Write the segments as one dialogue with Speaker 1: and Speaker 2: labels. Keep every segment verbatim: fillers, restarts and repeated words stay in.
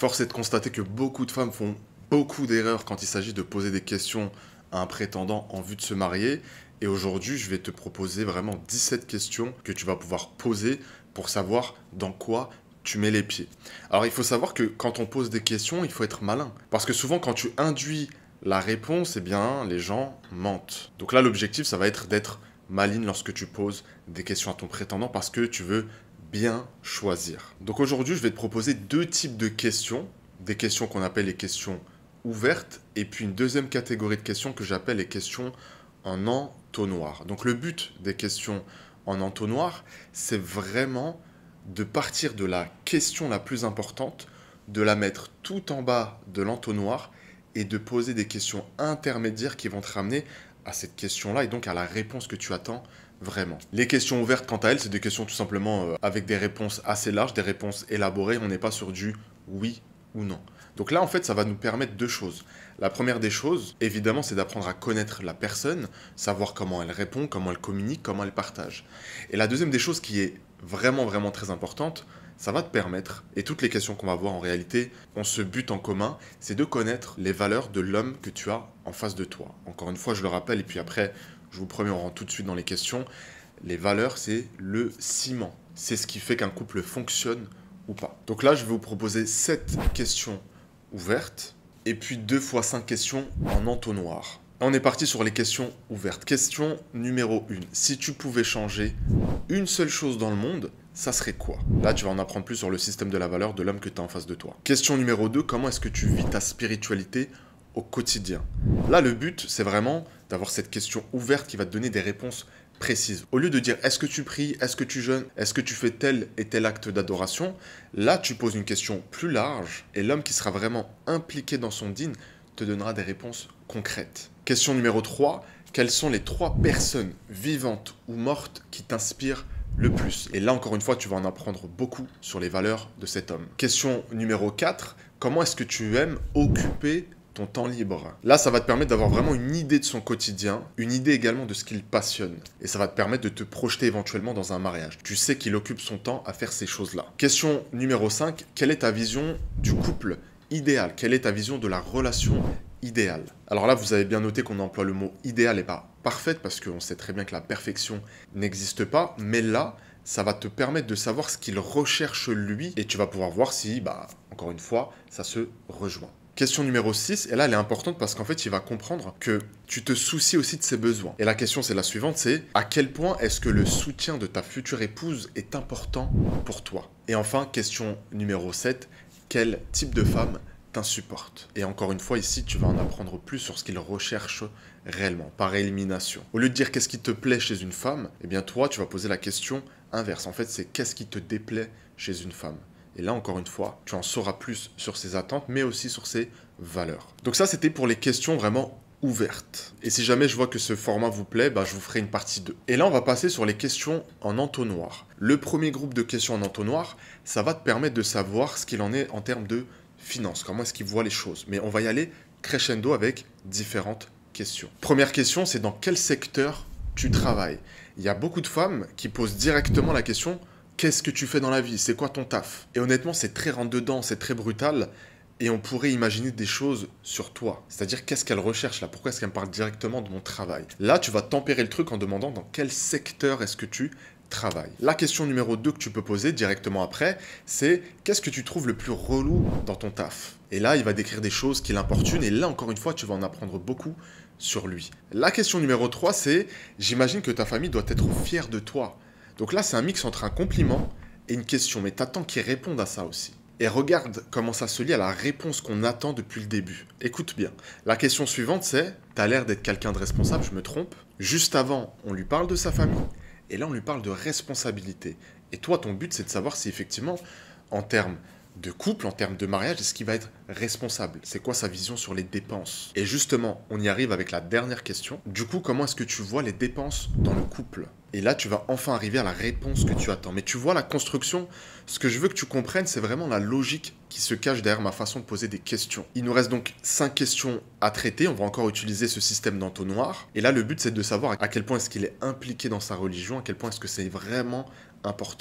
Speaker 1: Force est de constater que beaucoup de femmes font beaucoup d'erreurs quand il s'agit de poser des questions à un prétendant en vue de se marier. Et aujourd'hui, je vais te proposer vraiment dix-sept questions que tu vas pouvoir poser pour savoir dans quoi tu mets les pieds. Alors, il faut savoir que quand on pose des questions, il faut être malin. Parce que souvent, quand tu induis la réponse, eh bien, les gens mentent. Donc là, l'objectif, ça va être d'être maligne lorsque tu poses des questions à ton prétendant parce que tu veux bien choisir. Donc aujourd'hui, je vais te proposer deux types de questions. Des questions qu'on appelle les questions ouvertes et puis une deuxième catégorie de questions que j'appelle les questions en entonnoir. Donc le but des questions en entonnoir, c'est vraiment de partir de la question la plus importante, de la mettre tout en bas de l'entonnoir et de poser des questions intermédiaires qui vont te ramener à cette question-là et donc à la réponse que tu attends vraiment. Les questions ouvertes, quant à elles, c'est des questions tout simplement euh, avec des réponses assez larges, des réponses élaborées. On n'est pas sur du oui ou non. Donc là, en fait, ça va nous permettre deux choses. La première des choses, évidemment, c'est d'apprendre à connaître la personne, savoir comment elle répond, comment elle communique, comment elle partage. Et la deuxième des choses qui est vraiment, vraiment très importante, ça va te permettre, et toutes les questions qu'on va voir en réalité ont ce but en commun, c'est de connaître les valeurs de l'homme que tu as en face de toi. Encore une fois, je le rappelle, et puis après, je vous promets, on rentre tout de suite dans les questions. Les valeurs, c'est le ciment. C'est ce qui fait qu'un couple fonctionne ou pas. Donc là, je vais vous proposer sept questions ouvertes, et puis deux fois cinq questions en entonnoir. On est parti sur les questions ouvertes. Question numéro un. Si tu pouvais changer une seule chose dans le monde, ça serait quoi? Là, tu vas en apprendre plus sur le système de la valeur de l'homme que tu as en face de toi. Question numéro deux. Comment est-ce que tu vis ta spiritualité au quotidien? Là, le but, c'est vraiment d'avoir cette question ouverte qui va te donner des réponses précises. Au lieu de dire est-ce que tu pries, est-ce que tu jeûnes, est-ce que tu fais tel et tel acte d'adoration, là, tu poses une question plus large et l'homme qui sera vraiment impliqué dans son dîne te donnera des réponses concrètes. Question numéro trois. Quelles sont les trois personnes vivantes ou mortes qui t'inspirent le plus? Et là, encore une fois, tu vas en apprendre beaucoup sur les valeurs de cet homme. Question numéro quatre. Comment est-ce que tu aimes occuper ton temps libre? Là, ça va te permettre d'avoir vraiment une idée de son quotidien, une idée également de ce qu'il passionne. Et ça va te permettre de te projeter éventuellement dans un mariage. Tu sais qu'il occupe son temps à faire ces choses-là. Question numéro cinq. Quelle est ta vision du couple idéal? Quelle est ta vision de la relation idéale? Alors là, vous avez bien noté qu'on emploie le mot idéal et pas parfaite parce qu'on sait très bien que la perfection n'existe pas. Mais là, ça va te permettre de savoir ce qu'il recherche lui et tu vas pouvoir voir si, bah, encore une fois, ça se rejoint. Question numéro six, et là elle est importante parce qu'en fait il va comprendre que tu te soucies aussi de ses besoins. Et la question c'est la suivante, c'est à quel point est-ce que le soutien de ta future épouse est important pour toi? Et enfin, question numéro sept, quel type de femme t'insupporte? Et encore une fois ici tu vas en apprendre plus sur ce qu'il recherche réellement, par élimination. Au lieu de dire qu'est-ce qui te plaît chez une femme, eh bien toi tu vas poser la question inverse. En fait c'est qu'est-ce qui te déplaît chez une femme? Et là, encore une fois, tu en sauras plus sur ses attentes, mais aussi sur ses valeurs. Donc ça, c'était pour les questions vraiment ouvertes. Et si jamais je vois que ce format vous plaît, bah, je vous ferai une partie deux. Et là, on va passer sur les questions en entonnoir. Le premier groupe de questions en entonnoir, ça va te permettre de savoir ce qu'il en est en termes de finances, comment est-ce qu'il voit les choses. Mais on va y aller crescendo avec différentes questions. Première question, c'est dans quel secteur tu travailles? Il y a beaucoup de femmes qui posent directement la question « Qu'est-ce que tu fais dans la vie? C'est quoi ton taf ?» Et honnêtement, c'est très rentre-dedans, c'est très brutal. Et on pourrait imaginer des choses sur toi. C'est-à-dire, qu'est-ce qu'elle recherche là? Pourquoi est-ce qu'elle me parle directement de mon travail? Là, tu vas tempérer le truc en demandant dans quel secteur est-ce que tu travailles. La question numéro deux que tu peux poser directement après, c'est qu'est-ce que tu trouves le plus relou dans ton taf? Et là, il va décrire des choses qui l'importunent. Et là, encore une fois, tu vas en apprendre beaucoup sur lui. La question numéro trois, c'est j'imagine que ta famille doit être fière de toi. Donc là, c'est un mix entre un compliment et une question, mais t'attends qu'il réponde à ça aussi. Et regarde comment ça se lie à la réponse qu'on attend depuis le début. Écoute bien. La question suivante, c'est « T'as l'air d'être quelqu'un de responsable, je me trompe ?» Juste avant, on lui parle de sa famille, et là, on lui parle de responsabilité. Et toi, ton but, c'est de savoir si effectivement, en termes de couple, en termes de mariage, est-ce qu'il va être responsable? C'est quoi sa vision sur les dépenses? Et justement, on y arrive avec la dernière question. Du coup, comment est-ce que tu vois les dépenses dans le couple? Et là, tu vas enfin arriver à la réponse que tu attends. Mais tu vois la construction, ce que je veux que tu comprennes, c'est vraiment la logique qui se cache derrière ma façon de poser des questions. Il nous reste donc cinq questions à traiter. On va encore utiliser ce système d'entonnoir. Et là, le but, c'est de savoir à quel point est-ce qu'il est impliqué dans sa religion, à quel point est-ce que c'est vraiment important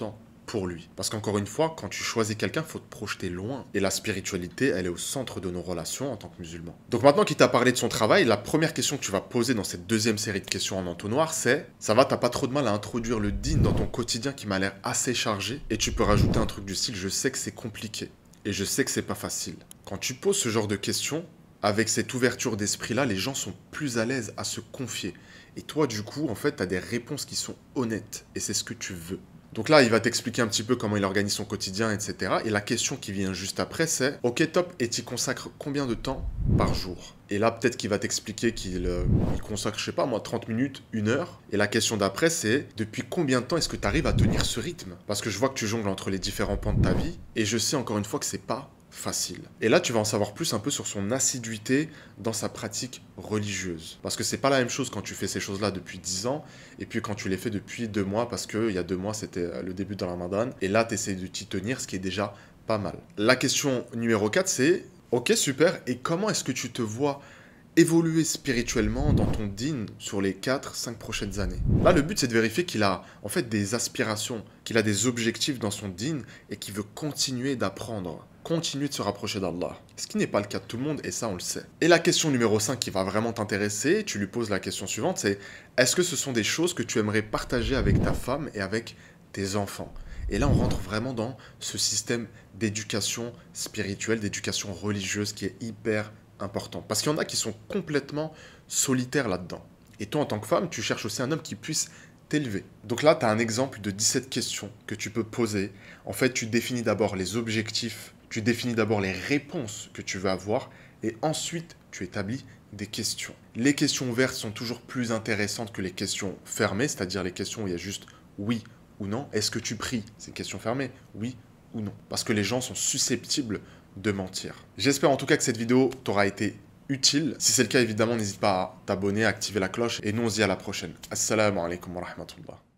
Speaker 1: pour lui. Parce qu'encore une fois, quand tu choisis quelqu'un, il faut te projeter loin. Et la spiritualité, elle est au centre de nos relations en tant que musulmans. Donc maintenant qu'il t'a parlé de son travail, la première question que tu vas poser dans cette deuxième série de questions en entonnoir, c'est « Ça va, t'as pas trop de mal à introduire le dîn dans ton quotidien qui m'a l'air assez chargé ?» Et tu peux rajouter un truc du style « Je sais que c'est compliqué et je sais que c'est pas facile. » Quand tu poses ce genre de questions, avec cette ouverture d'esprit-là, les gens sont plus à l'aise à se confier. Et toi, du coup, en fait, tu as des réponses qui sont honnêtes. Et c'est ce que tu veux. Donc là, il va t'expliquer un petit peu comment il organise son quotidien, et cetera. Et la question qui vient juste après, c'est « Ok, top, et tu consacres combien de temps par jour ?» Et là, peut-être qu'il va t'expliquer qu'il euh, il consacre, je sais pas moi, trente minutes, une heure. Et la question d'après, c'est « Depuis combien de temps est-ce que tu arrives à tenir ce rythme ?» Parce que je vois que tu jongles entre les différents pans de ta vie. Et je sais encore une fois que c'est pas facile. Et là, tu vas en savoir plus un peu sur son assiduité dans sa pratique religieuse. Parce que c'est pas la même chose quand tu fais ces choses-là depuis dix ans, et puis quand tu les fais depuis deux mois, parce qu'il y a deux mois, c'était le début de Ramadan, et là, tu essaies de t'y tenir, ce qui est déjà pas mal. La question numéro quatre, c'est « Ok, super, et comment est-ce que tu te vois évoluer spirituellement dans ton dîn sur les quatre cinq prochaines années ?» Là, le but, c'est de vérifier qu'il a en fait des aspirations, qu'il a des objectifs dans son dîn, et qu'il veut continuer d'apprendre, continuer de se rapprocher d'Allah. Ce qui n'est pas le cas de tout le monde, et ça, on le sait. Et la question numéro cinq qui va vraiment t'intéresser, tu lui poses la question suivante, c'est « Est-ce que ce sont des choses que tu aimerais partager avec ta femme et avec tes enfants ?» Et là, on rentre vraiment dans ce système d'éducation spirituelle, d'éducation religieuse qui est hyper important. Parce qu'il y en a qui sont complètement solitaires là-dedans. Et toi, en tant que femme, tu cherches aussi un homme qui puisse t'élever. Donc là, tu as un exemple de dix-sept questions que tu peux poser. En fait, tu définis d'abord les objectifs, tu définis d'abord les réponses que tu veux avoir, et ensuite, tu établis des questions. Les questions ouvertes sont toujours plus intéressantes que les questions fermées, c'est-à-dire les questions où il y a juste oui ou non. Est-ce que tu pries? C'est une question fermée. Oui ou non. Parce que les gens sont susceptibles de mentir. J'espère en tout cas que cette vidéo t'aura été utile. Si c'est le cas, évidemment, n'hésite pas à t'abonner, à activer la cloche. Et nous, on se dit à la prochaine. Assalamu alaikum wa rahmatullah.